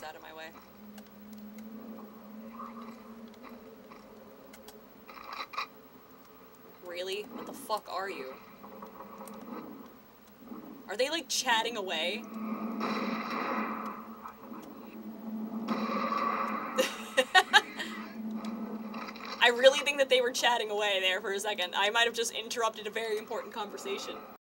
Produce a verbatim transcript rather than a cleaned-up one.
out of my way. Really? What the fuck are you? Are they, like, chatting away? I really think that they were chatting away there for a second. I might have just interrupted a very important conversation.